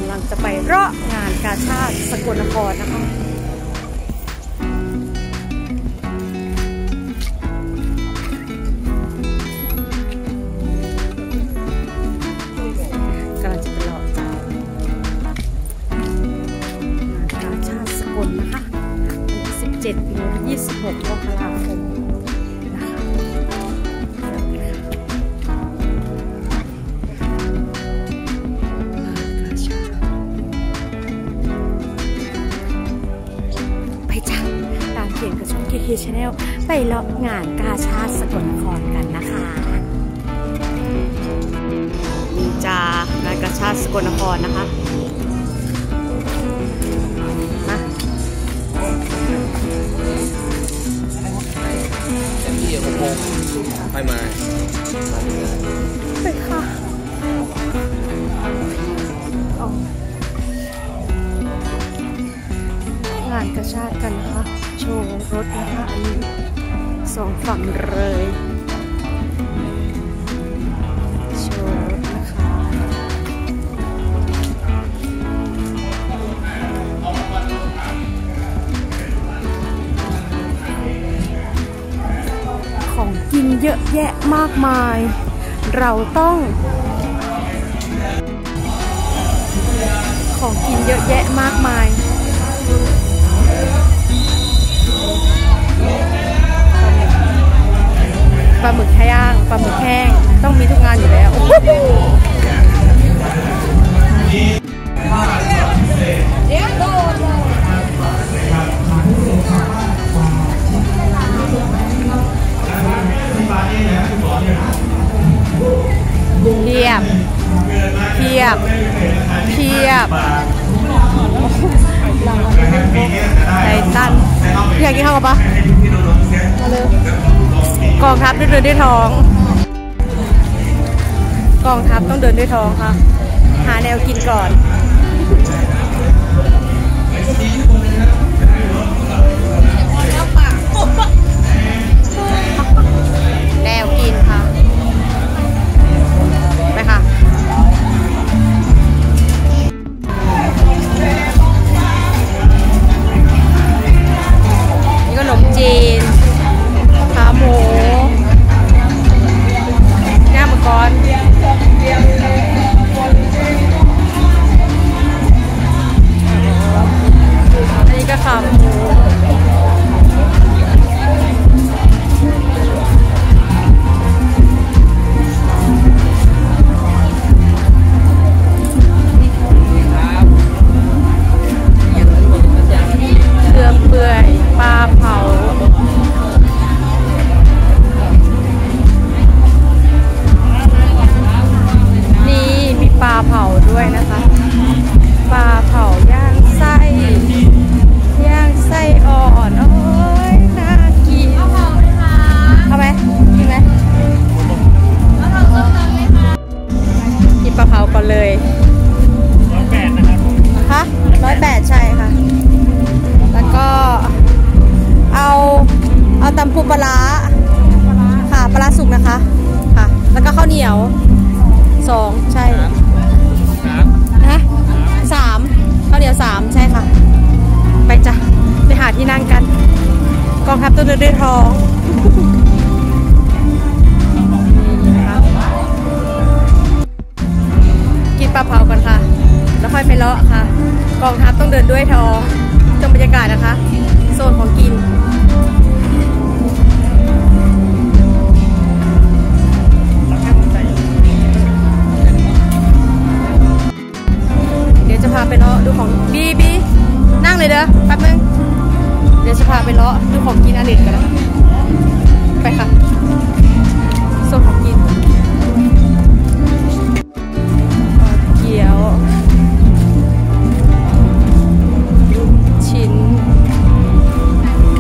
ำลังจะไปเลาะงานกาชาดสกลนครนะคะกำลังจะไปเลาะงานกาชาดสกลนะคะวันที่17 ถึงวันที่ 26 มกราคมชาแนลไปเลาะงานกาชาดสกลนครกันนะคะนี่จ้างานกาชาดสกลนครนะคะมาที่6 โมงไปมาไปค่ะงานกาชาดกันนะคะโชว์รถนะคะอันนี้2 ฝั่งเลยโชว์รถนะคะของกินเยอะแยะมากมายเราต้องของกินเยอะแยะมากมายปลาหมึกย่างปลาหมึกแห้งต้องมีทุกงานอยู่แล้วเพียบเพียบเพียบไททันอยากกินข้าวกับปะมาเลยกองทัพต้องเดินด้วยท้องกองทัพต้องเดินด้วยท้องค่ะหาแนวกินก่อนแนวกินค่ะไปค่ะนี่ขนมจีนขาหมูย่างมังกรอันนี้ก็ขาหมูเกลือเปื่อยปลาเผาปลาเผาด้วยนะคะปลาเผาย่างไส้อ่อนโอ้ยน่ากินเอาไหมกินไหมกินปลาเผาก่อนเลย108นะครับฮะ108ใช่ค่ะแล้วก็เอาตำปูปลาร้าค่ะปลาร้าสุกนะคะค่ะแล้วก็ข้าวเหนียว2ใช่นะ3ข้าวเหนียว3ใช่ค่ะไปจ้ะไปหาที่นั่งกันกองทัพต้องเดินด้วยท้องกินปลาเผากันค่ะแล้วค่อยไปเลาะค่ะกองทัพต้องเดินด้วยท้องชมบรรยากาศนะคะโซนของกินจะพาไปเลาะดูของบีนั่งเลยเด้อแป๊บนึงเดี๋ยวจะพาไปเลาะดูของกินอันอื่นกันนะไปค่ะโซนของกินเกี๊ยวชิ้น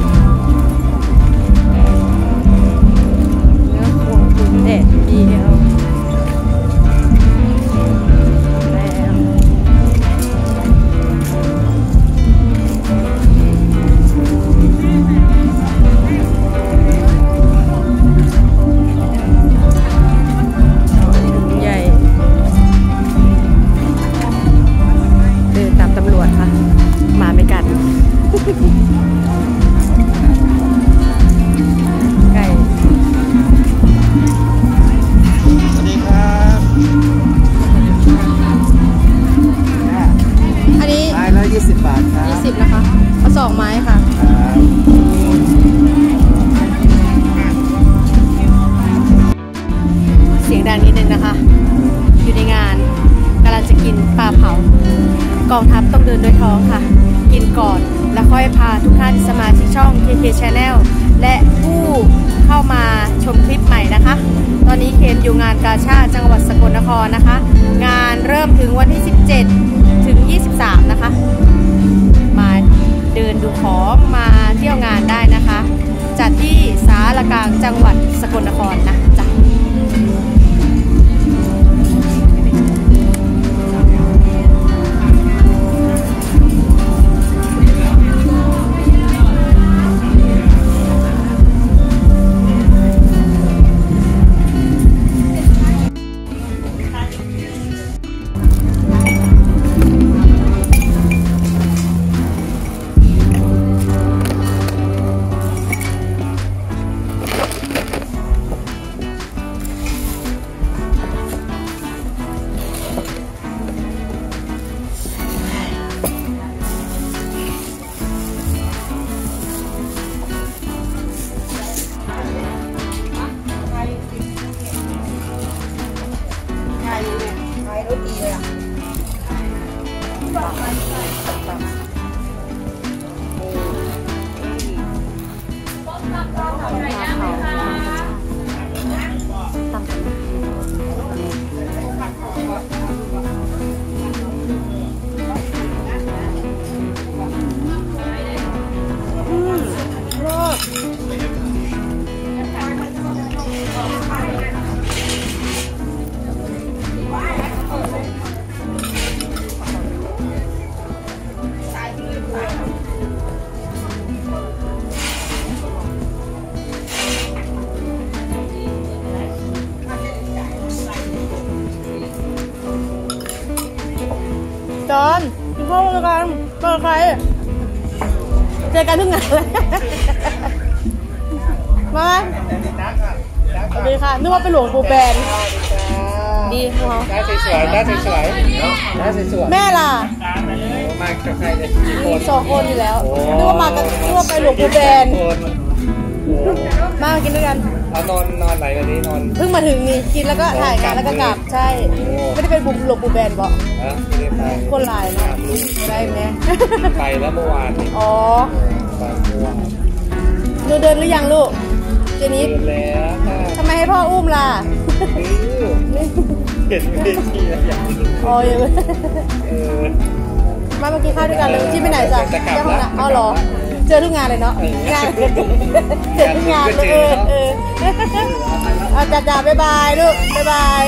กองทัพต้องเดินด้วยท้องค่ะกินก่อนแล้วค่อยพาทุกท่านสมาชิกช่อง KK Channel และผู้เข้ามาชมคลิปใหม่นะคะตอนนี้เคนอยู่งานกาชาดจังหวัดสกลนครนะคะงานเริ่มถึงวันที่17ถึง23นะคะมาเดินดูของมาเที่ยวงานได้นะคะจัดที่ศาลากลางจังหวัดสกลนครนะจ๊ะจอนพี่พ่อเจอกันเจอใครเจอกันทุกงานเลยมาสวัสดีค่ะนึกว่าเป็นหลวงปู่แบนดีหัวหน้าสวยๆหน้าสวยๆหน้าสวยๆแม่ล่ะมากับใครเนี่ยมี2 คนอยู่แล้วนึกว่ามากันนึกว่าไปหลวงปู่แบนมากินด้วยกันเอานอนไหนวันนี้นอนเพิ่งมาถึงนี่กินแล้วก็ถ่ายงานแล้วก็กลับใช่ไม่ได้เป็นบุญหลวงปู่แบนบอกไม่ได้ไปคนหลายนะได้ไหมไปแล้วเมื่อวานอ๋อไปเมื่อวานหนูเดินหรือยังลูกเจนิสแล้วทำไมให้พ่ออุ้มล่ะเห็นเวทีแล้วอยากอ๋อยังมาเมื่อกี้ข้าวด้วยกันเลยที่ไปไหนจ้ะแค่ห้องน่ะอ๋อเหรอเจอทุกงานเลยเนาะงานเจอทุกงานเลยเอาจ่าบ๊ายบายลูกบ๊ายบาย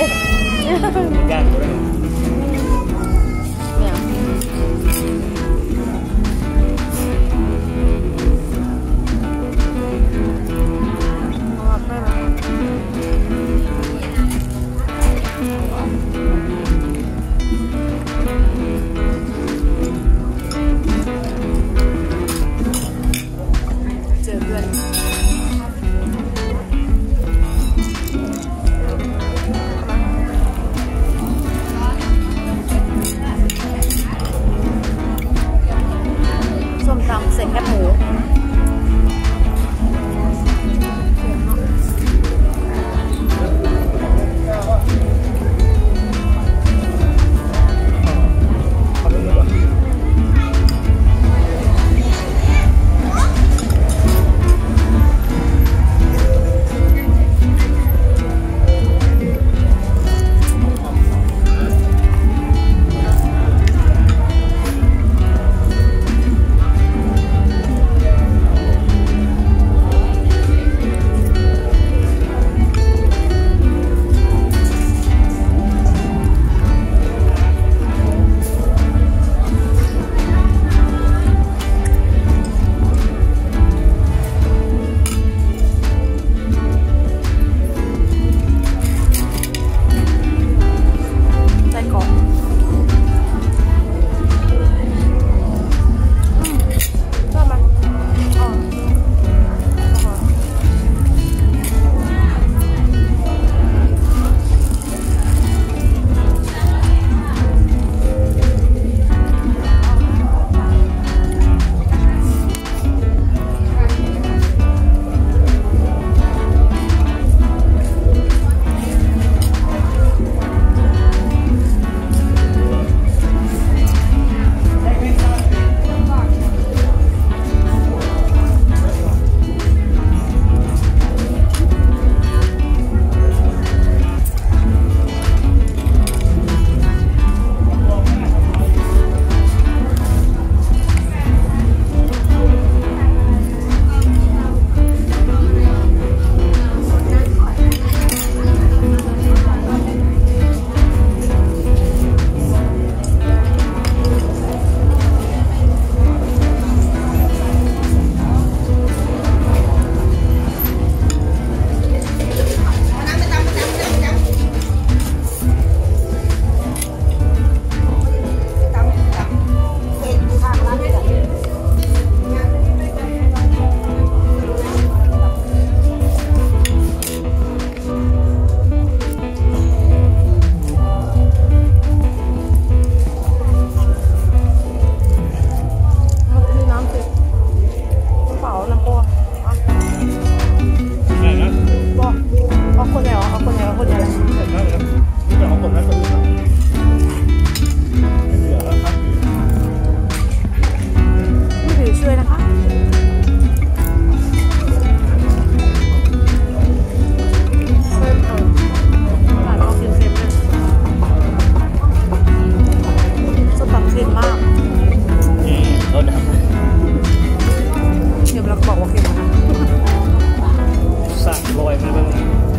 ได้บ้าง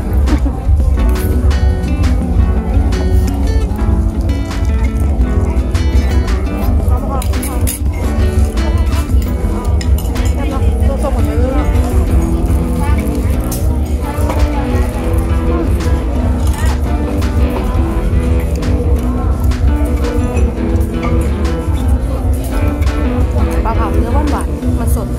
ปลาเผาเนื้อหวานๆมันสด